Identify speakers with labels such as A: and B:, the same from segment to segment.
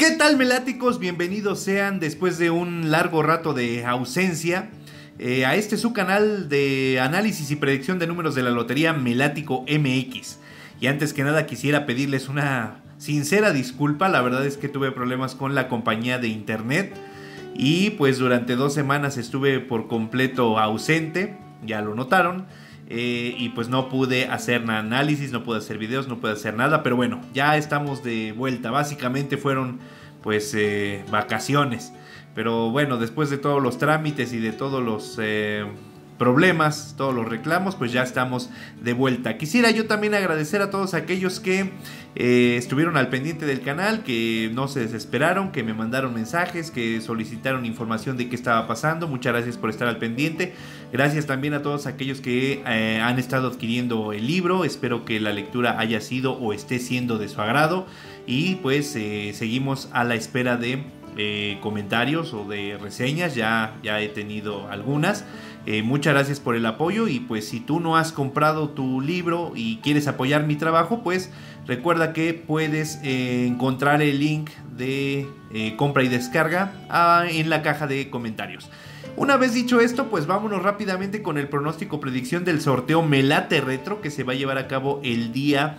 A: ¿Qué tal, meláticos? Bienvenidos sean después de un largo rato de ausencia a este su canal de análisis y predicción de números de la lotería Melático MX. Y antes que nada quisiera pedirles una sincera disculpa. La verdad es que tuve problemas con la compañía de internet y pues durante 2 semanas estuve por completo ausente, ya lo notaron. Y pues no pude hacer análisis, no pude hacer videos, no pude hacer nada. Pero bueno, ya estamos de vuelta. Básicamente fueron pues vacaciones. Pero bueno, después de todos los trámites y de todos los problemas, todos los reclamos, pues ya estamos de vuelta. Quisiera yo también agradecer a todos aquellos que estuvieron al pendiente del canal, que no se desesperaron, que me mandaron mensajes, que solicitaron información de qué estaba pasando. Muchas gracias por estar al pendiente. Gracias también a todos aquellos que han estado adquiriendo el libro. Espero que la lectura haya sido o esté siendo de su agrado. Y pues seguimos a la espera de comentarios o de reseñas. Ya he tenido algunas. Muchas gracias por el apoyo. Y pues si tú no has comprado tu libro y quieres apoyar mi trabajo, pues recuerda que puedes encontrar el link de compra y descarga en la caja de comentarios. Una vez dicho esto, pues vámonos rápidamente con el pronóstico predicción del sorteo Melate Retro, que se va a llevar a cabo el día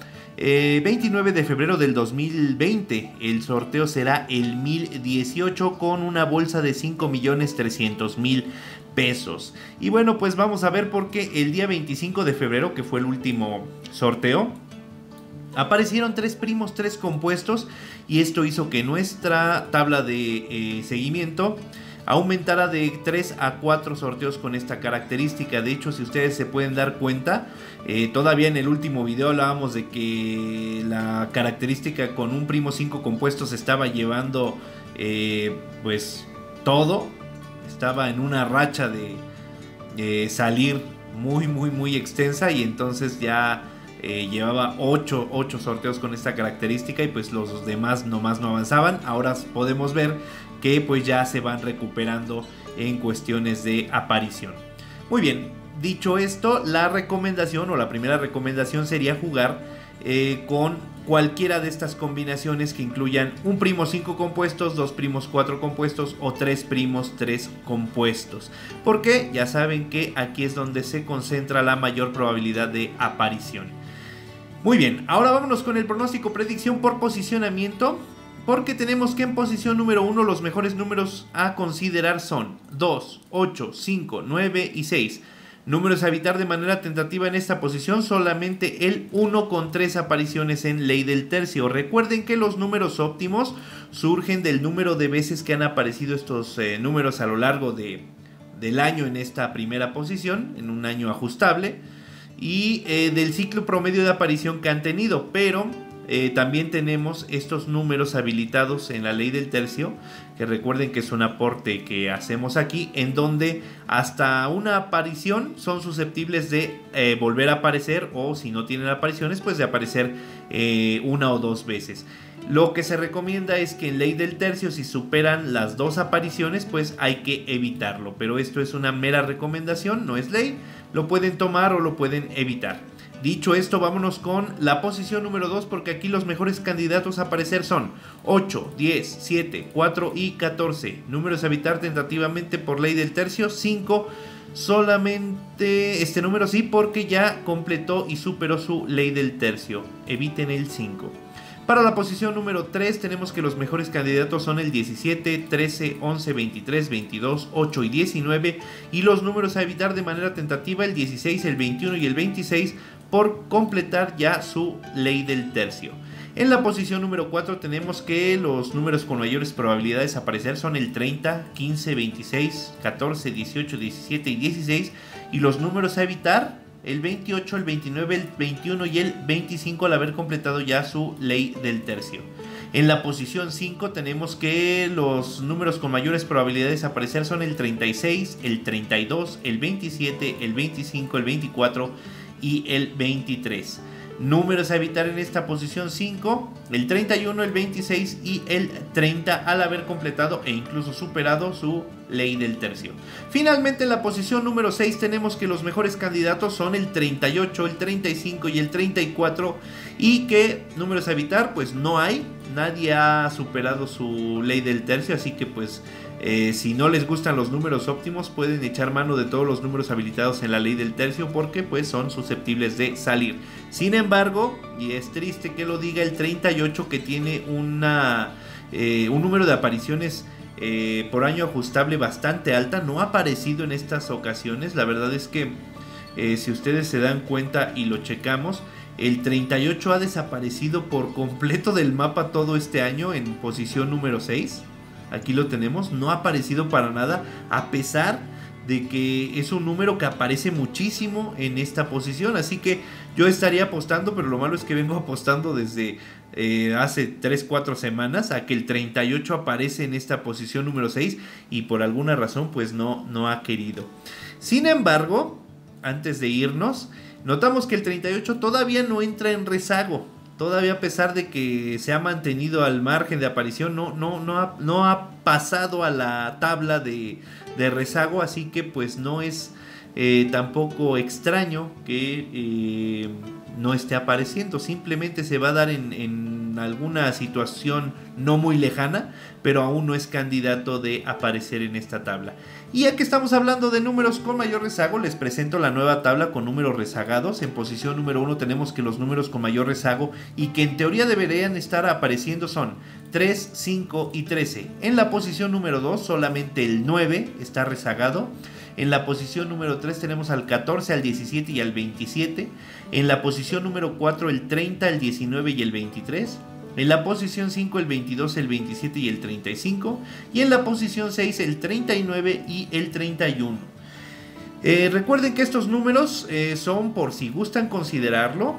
A: 29 de febrero del 2020. El sorteo será el 1018 con una bolsa de 5.300.000 pesos. Y bueno, pues vamos a ver, porque el día 25 de febrero, que fue el último sorteo, aparecieron 3 primos, 3 compuestos, y esto hizo que nuestra tabla de seguimiento aumentara de 3 a 4 sorteos con esta característica. De hecho, si ustedes se pueden dar cuenta, todavía en el último video hablábamos de que la característica con un primo 5 compuestos estaba llevando pues todo. Estaba en una racha de salir muy extensa, y entonces ya llevaba 8 sorteos con esta característica, y pues los demás nomás no avanzaban. Ahora podemos ver que pues ya se van recuperando en cuestiones de aparición. Muy bien, dicho esto, la recomendación o la primera recomendación sería jugar con cualquiera de estas combinaciones que incluyan un primo 5 compuestos, 2 primos 4 compuestos o 3 primos 3 compuestos, porque ya saben que aquí es donde se concentra la mayor probabilidad de aparición. Muy bien, ahora vámonos con el pronóstico predicción por posicionamiento, porque tenemos que en posición número 1 los mejores números a considerar son 2, 8, 5, 9 y 6. Números a evitar de manera tentativa en esta posición: solamente el 1 con 3 apariciones en ley del tercio. Recuerden que los números óptimos surgen del número de veces que han aparecido estos números a lo largo del año en esta primera posición, en un año ajustable, y del ciclo promedio de aparición que han tenido. Pero también tenemos estos números habilitados en la ley del tercio, que recuerden que es un aporte que hacemos aquí, en donde hasta una aparición son susceptibles de volver a aparecer, o si no tienen apariciones, pues de aparecer 1 o 2 veces. Lo que se recomienda es que en ley del tercio, si superan las 2 apariciones, pues hay que evitarlo. Pero esto es una mera recomendación, no es ley. Lo pueden tomar o lo pueden evitar. Dicho esto, vámonos con la posición número 2, porque aquí los mejores candidatos a aparecer son 8, 10, 7, 4 y 14. Números a evitar tentativamente por ley del tercio: 5. Solamente este número sí, porque ya completó y superó su ley del tercio. Eviten el 5. Para la posición número 3 tenemos que los mejores candidatos son el 17, 13, 11, 23, 22, 8 y 19. Y los números a evitar de manera tentativa: el 16, el 21 y el 26, por completar ya su ley del tercio. En la posición número 4 tenemos que los números con mayores probabilidades de aparecer son el 30, 15, 26, 14, 18, 17 y 16. Y los números a evitar: el 28, el 29, el 21 y el 25, al haber completado ya su ley del tercio. En la posición 5 tenemos que los números con mayores probabilidades de aparecer son el 36, el 32, el 27, el 25, el 24 y el 23. Números a evitar en esta posición 5, el 31, el 26 y el 30 al haber completado e incluso superado su ley del tercio. Finalmente en la posición número 6 tenemos que los mejores candidatos son el 38, el 35 y el 34 y que números a evitar pues no hay, nadie ha superado su ley del tercio, así que pues si no les gustan los números óptimos pueden echar mano de todos los números habilitados en la ley del tercio porque pues son susceptibles de salir. Sin embargo, y es triste que lo diga, el 38 que tiene un número de apariciones por año ajustable bastante alta, no ha aparecido en estas ocasiones. La verdad es que si ustedes se dan cuenta y lo checamos, el 38 ha desaparecido por completo del mapa todo este año en posición número 6. Aquí lo tenemos, no ha aparecido para nada, a pesar de que es un número que aparece muchísimo en esta posición. Así que yo estaría apostando, pero lo malo es que vengo apostando desde hace 3-4 semanas a que el 38 aparece en esta posición número 6 y por alguna razón pues no ha querido. Sin embargo, antes de irnos, notamos que el 38 todavía no entra en rezago. Todavía, a pesar de que se ha mantenido al margen de aparición, no ha pasado a la tabla de rezago, así que pues no es tampoco extraño que no esté apareciendo. Simplemente se va a dar en alguna situación no muy lejana, pero aún no es candidato de aparecer en esta tabla. Y ya que estamos hablando de números con mayor rezago, les presento la nueva tabla con números rezagados. En posición número 1 tenemos que los números con mayor rezago y que en teoría deberían estar apareciendo son 3, 5 y 13. En la posición número 2 solamente el 9 está rezagado. En la posición número 3 tenemos al 14, al 17 y al 27. En la posición número 4 el 30, el 19 y el 23. En la posición 5 el 22, el 27 y el 35. Y en la posición 6 el 39 y el 31. Recuerden que estos números son, por si gustan considerarlo,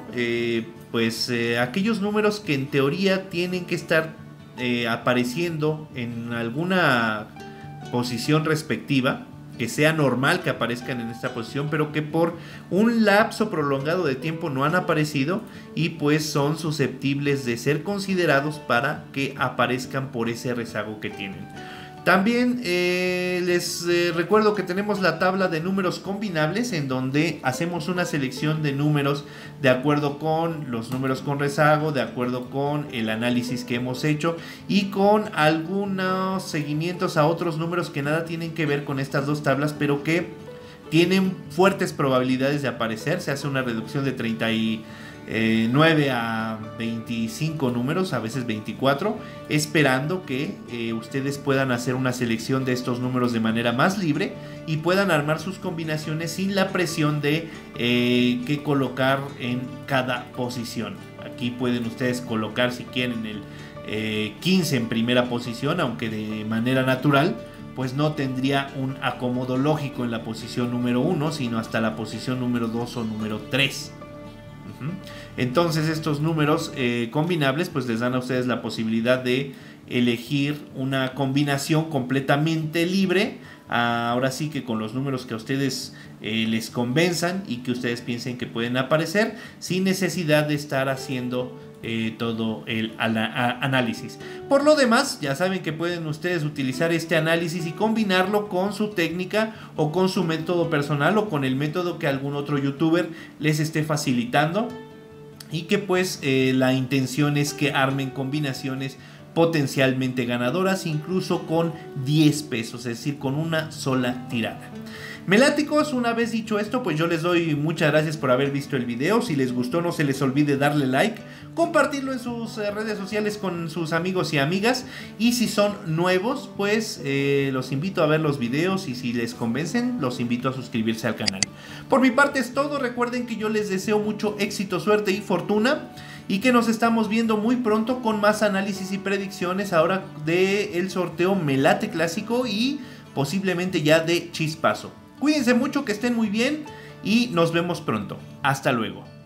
A: aquellos números que en teoría tienen que estar apareciendo en alguna posición respectiva, que sea normal que aparezcan en esta posición, pero que por un lapso prolongado de tiempo no han aparecido y pues son susceptibles de ser considerados para que aparezcan por ese rezago que tienen. También les recuerdo que tenemos la tabla de números combinables, en donde hacemos una selección de números de acuerdo con los números con rezago, de acuerdo con el análisis que hemos hecho y con algunos seguimientos a otros números que nada tienen que ver con estas dos tablas, pero que tienen fuertes probabilidades de aparecer. Se hace una reducción de 39 a 25 números, a veces 24, esperando que ustedes puedan hacer una selección de estos números de manera más libre y puedan armar sus combinaciones sin la presión de qué colocar en cada posición. Aquí pueden ustedes colocar, si quieren, el 15 en primera posición, aunque de manera natural pues no tendría un acomodo lógico en la posición número 1, sino hasta la posición número 2 o número 3. Entonces estos números combinables pues les dan a ustedes la posibilidad de elegir una combinación completamente libre, ahora sí que con los números que a ustedes les convenzan y que ustedes piensen que pueden aparecer, sin necesidad de estar haciendo todo el análisis. Por lo demás, ya saben que pueden ustedes utilizar este análisis y combinarlo con su técnica o con su método personal o con el método que algún otro youtuber les esté facilitando, y que pues la intención es que armen combinaciones potencialmente ganadoras, incluso con 10 pesos, es decir, con una sola tirada. Meláticos, una vez dicho esto, pues yo les doy muchas gracias por haber visto el video. Si les gustó, no se les olvide darle like, compartirlo en sus redes sociales con sus amigos y amigas, y si son nuevos, pues los invito a ver los videos, y si les convencen, los invito a suscribirse al canal. Por mi parte es todo. Recuerden que yo les deseo mucho éxito, suerte y fortuna, y que nos estamos viendo muy pronto con más análisis y predicciones ahora del sorteo Melate Clásico y posiblemente ya de Chispazo. Cuídense mucho, que estén muy bien y nos vemos pronto. Hasta luego.